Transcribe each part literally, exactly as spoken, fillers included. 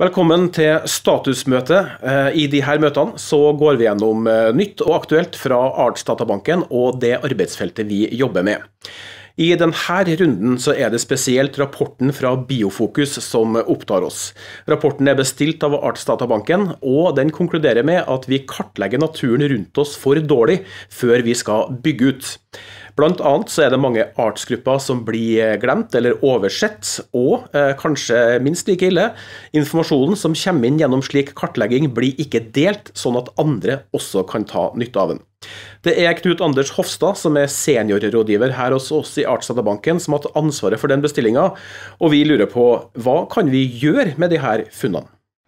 Velkommen til statusmøte. I de her møtene så går vi gjennom nytt og aktuelt fra Artsdatabanken og det arbeidsfeltet vi jobber med. I denne runden så er det spesielt rapporten fra Biofokus som opptar oss. Rapporten er bestilt av Artsdatabanken, og den konkluderer med at vi kartlegger naturen rundt oss for dårlig før vi skal bygge ut. Blant annet så er det mange artsgrupper som blir glemt eller oversett, og eh, kanskje minst like ille, informasjonen som kommer inn gjennom slik kartlegging blir ikke delt, sånn at andre også kan ta nytte av den. Det er Knut Anders Hofstad som er seniorrådgiver her hos oss i Artsdatabanken som har hatt ansvaret for den bestillingen, og vi lurer på hva kan vi gjøre med de her funnene?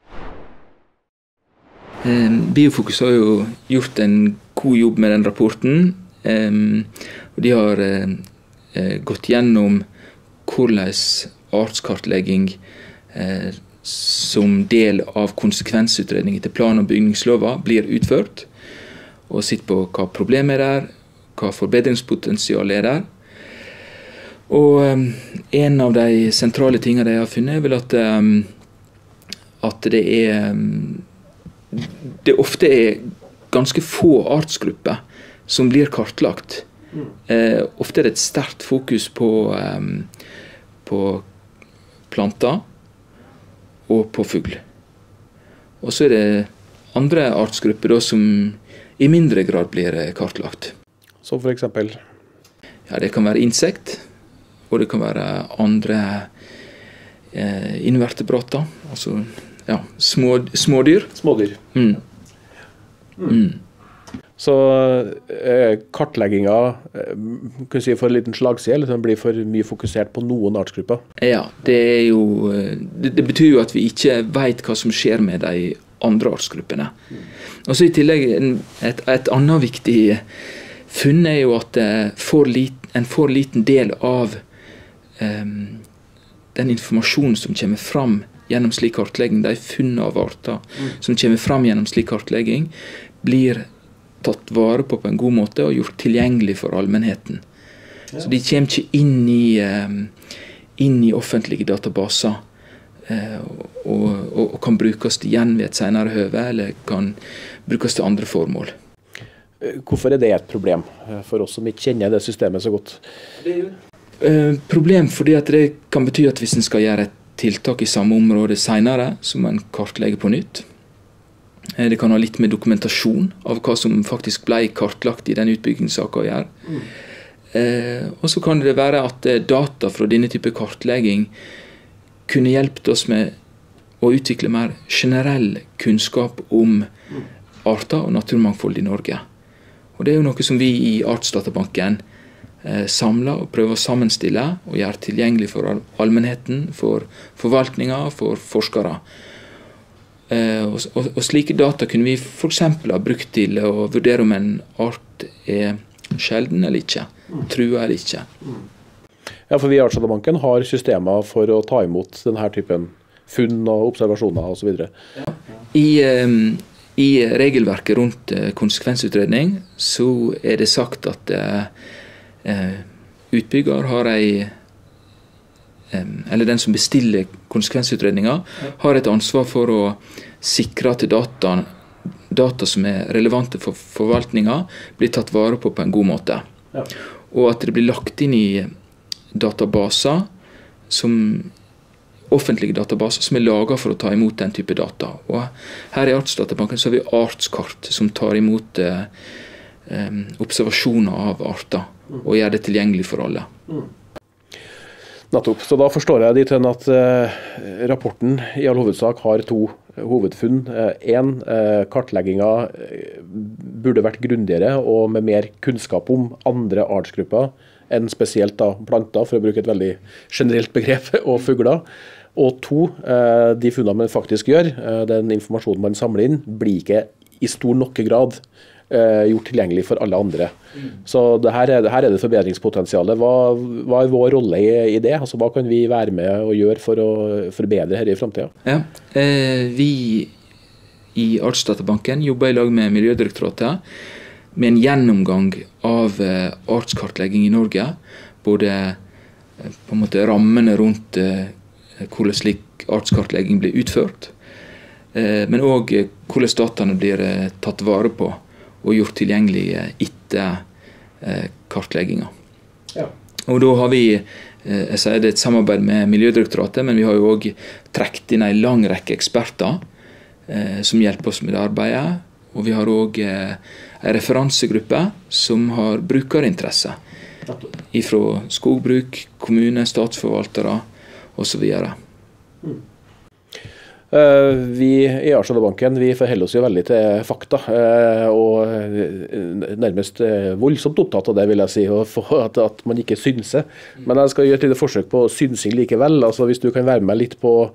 Biofokus har jo gjort en god jobb med den rapporten. Um, og de har uh, uh, gått gjennom hvordan artskartlegging uh, som del av konsekvensutredningen til plan- og bygningslova blir utført, og sett på hva problemet er der, hva forbedringspotensial er der. Og um, en av de sentrale tingene de har funnet er vel at, um, at det er um, det ofte er ganske få artsgrupper som blir kartlagt. Mm. Eh, ofte er det et sterkt fokus på, um, på planter og på fugl. Og så er det andre artsgrupper da, som i mindre grad blir kartlagt. Så for eksempel? Ja, det kan være insekt, og det kan være andre eh, invertebrater, altså ja, små, smådyr. Smådyr. Mm. Mm. Mm. Så eh, kartlegginga eh, kan si for en liten slagside, eller den blir for mye fokusert på noen artsgrupper? Ja, det er jo det, det betyr jo at vi ikke vet hva som skjer med de andre artsgruppene. Mm. Og så i tillegg en, et, et annet viktig funn er jo at for lit, en for liten del av um, den informasjonen som kommer fram gjennom slik kartlegging, de funn av arter mm. som kommer fram gjennom slik kartlegging, blir tatt vare på på en god måte og gjort tilgjengelig for allmennheten. Ja. Så de kommer ikke inn i, um, inn i offentlige databaser uh, og, og, og kan brukes igjen ved et senere høve, eller kan brukes til andre formål. Hvorfor er det et problem for oss som ikke kjenner det systemet så godt? Det er jo uh, problem fordi at det kan bety at hvis en skal gjøre et tiltak i samme område senere, så må en kartlegge på nytt. Det kan ha litt med dokumentasjon av hva som faktisk ble kartlagt i den utbyggingssaken å gjøre. Mm. Eh, og så kan det være at data fra denne type kartlegging kunne hjulpet oss med å utvikle mer generell kunnskap om mm. arter og naturmangfold i Norge. Og det er jo noe som vi i Artsdatabanken eh, samler og prøver å sammenstille og gjøre tilgjengelig for allmennheten, for forvaltninger, for forskere. Uh, og, og, og slike data kunne vi for eksempel ha brukt til å vurdere om en art er sjelden eller ikke, trua eller ikke. Ja, for vi i Artsdatabanken har systemer for å ta imot denne typen funn og observasjoner og så videre. Ja. I, um, I regelverket rundt uh, konsekvensutredning så er det sagt at uh, uh, utbygger har ei eller den som bestiller konsekvensutredninger, har et ansvar for å sikre at data, data som er relevante for forvaltninga blir tatt vare på på en god måte. Ja. Og at det blir lagt inn i databaser, som, offentlige databaser som er laget for å ta imot den type data. Og her i Artsdatabanken så har vi artskart som tar imot eh, observasjoner av arter og gjør det tilgjengelig for alle. Mm. Nettopp. Så da forstår jeg dit hen at eh, rapporten i all hovedsak har to hovedfunn. En, eh, kartlegginga burde vært grundigere og med mer kunnskap om andre artsgrupper enn spesielt da planter, for å bruke et veldig generelt begrep, og fugler. Og to, eh, de funnene man faktisk gjør, eh, den informasjonen man samler inn, blir ikke i stor nok grad gjort tilgjengelig for alle andre. Mm. Så det her, er, her er det forbedringspotensialet. Hva, hva er vår rolle i, i det? Altså, hva kan vi være med og gjøre for å forbedre her i fremtiden? Ja, eh, vi i Artsdatabanken jobber i lag med Miljødirektoratet med en gjennomgang av eh, artskartlegging i Norge. Både eh, på en måte rammene rundt eh, hvordan slik artskartlegging blir utført, men også hvordan dataene blir tatt vare på og gjort tilgjengelige etter kartlegginga. Ja. Og da har vi, jeg sier det er et samarbeid med Miljødirektoratet, men vi har jo også trukket inn en lang rekke eksperter som hjelper oss med det arbeidet. Og vi har også en referansegruppe som har brukerinteresse fra skogbruk, kommune, statsforvaltere og så videre. Mm. Vi i Artsdatabanken vi forholder oss jo veldig til fakta, og nærmest voldsomt opptatt av det, vil jeg si, at, at man ikke synser. Men jeg skal gjøre et lite forsøk på synsing likevel. Altså, hvis du kan være med litt på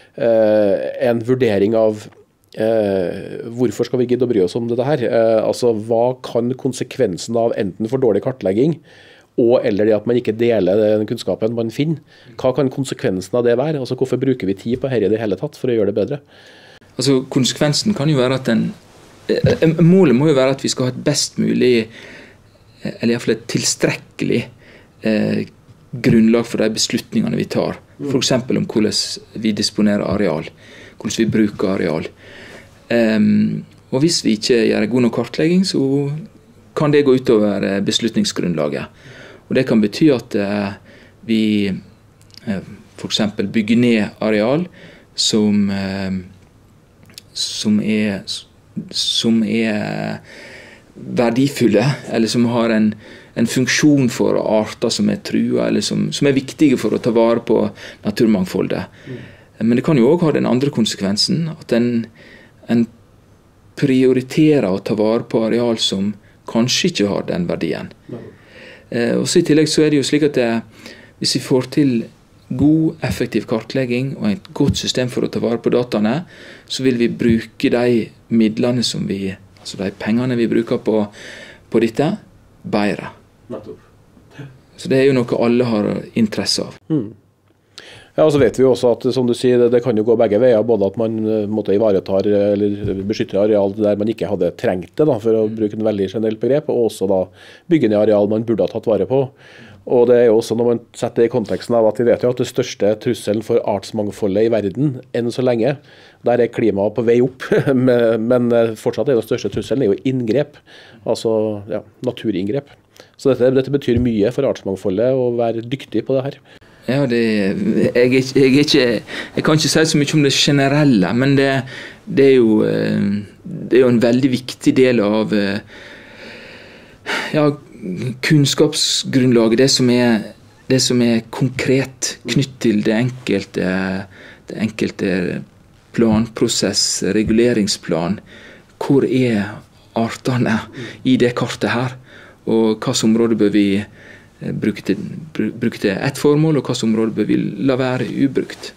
en vurdering av hvorfor skal vi gidde å bry oss om dette her? Altså, hva kan konsekvensen av enten for dårlig kartlegging, og eller det at man ikke deler den kunnskapen man finner. Hva kan konsekvensen av det være? Altså, hvorfor bruker vi tid på dette i det hele tatt for å gjøre det bedre? Altså, konsekvensen kan jo være at den, målet må jo være at vi skal ha et best mulig, eller i hvert fall et tilstrekkelig eh, grunnlag for de beslutningene vi tar. For eksempel om hvordan vi disponerer areal, hvordan vi bruker areal. Um, og hvis vi ikke gjør god nok kartlegging, så kan det gå utover beslutningsgrunnlaget. Og det kan bety at eh, vi eh, for eksempel bygger ned areal som, eh, som, er, som er verdifulle, eller som har en, en funksjon for arter som er trua, eller som, som er viktige for å ta vare på naturmangfoldet. Mm. Men det kan jo også ha den andre konsekvensen, at en, en prioriterer å ta vare på areal som kanskje ikke har den verdien. Mm. Eh, og så I tillegg så er det jo slik at det, hvis vi får til god, effektiv kartlegging og et godt system for å ta vare på dataene, så vil vi bruke de midlene som vi, altså de pengene vi bruker på, på dette, bedre. Så det er jo noe alle har interesse av. Mm. Ja, og så vet vi jo også at, som du sier, det, det kan jo gå begge veier, både at man måtte ivaretar eller beskytte areal der man ikke hadde trengt det, da, for å bruke en veldig generelt begrep, og også da bygge ned areal man burde ha tatt vare på. Og det er jo også når man setter det i konteksten av at vi vet jo at det største trusselen for artsmangfoldet i verden enn så lenge, der er klimaet på vei opp, men fortsatt er det største trusselen er jo inngrep, altså ja, naturinngrep. Så dette, dette betyr mye for artsmangfoldet å være dyktig på det her. Ja, det, jeg, jeg, jeg, ikke, jeg kan ikke si så mye om det generelle, men det, det, er, jo, det er jo en veldig viktig del av ja, kunnskapsgrunnlaget, det som er, det som er konkret knytt til det enkelte, det enkelte planprosess, reguleringsplan. Hvor er artene i det kartet her, og hvilket område bør vi bruke til, bruke til ett formål, og hvilket område bør vi la være ubrukt.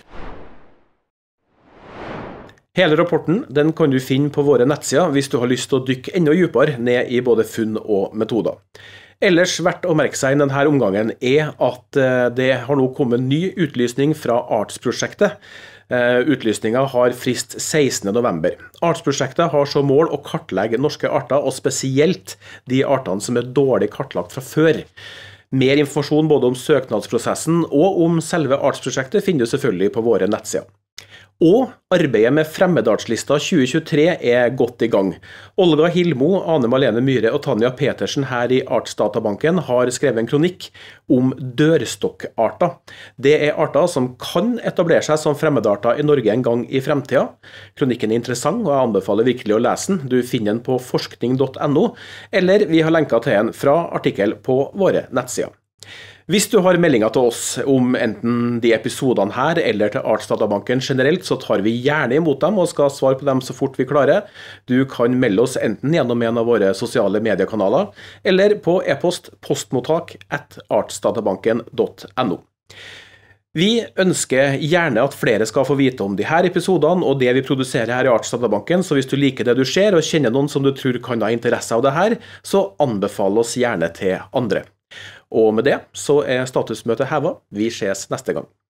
Hele rapporten den kan du finne på våre nettsider hvis du har lyst til å dykke enda dypere ned i både funn og metoder. Ellers verdt å merke seg i denne omgangen er at det har nå kommet en ny utlysning fra Artsprosjektet. Utlysningen har frist sekstende november. Artsprosjektet har som mål å kartlegge norske arter, og spesielt de artene som er dårlig kartlagt fra før. Mer informasjon både om søknadsprosessen og om selve artsprosjektet finner du selvfølgelig på våre nettsider. Og arbeidet med Fremmedartslista tjue tjuetre er godt i gang. Olga Hilmo, Ane Malene Myhre og Tanja Petersen her i Artsdatabanken har skrevet en kronikk om dørstokkarter. Det er arter som kan etablere seg som fremmedarter i Norge en gang i fremtiden. Kronikken er interessant, og jeg anbefaler virkelig å lese den. Du finner den på forskning punktum no, eller vi har lenket til den fra artikkel på våre nettsider. Hvis du har meldinger til oss om enten de episodene her eller til Artsdatabanken generelt, så tar vi gjerne imot dem og skal svare på dem så fort vi klarer. Du kan melde oss enten gjennom en av våre sosiale mediekanaler, eller på e-post postmottak at artsdatabanken punktum no. Vi ønsker gjerne at flere skal få vite om de her episodene og det vi produserer her i Artsdatabanken, så hvis du liker det du ser og kjenner noen som du tror kan ha interesse av det her, så anbefal oss gjerne til andre. Og med det så er statusmøtet hevet. Vi ses neste gang.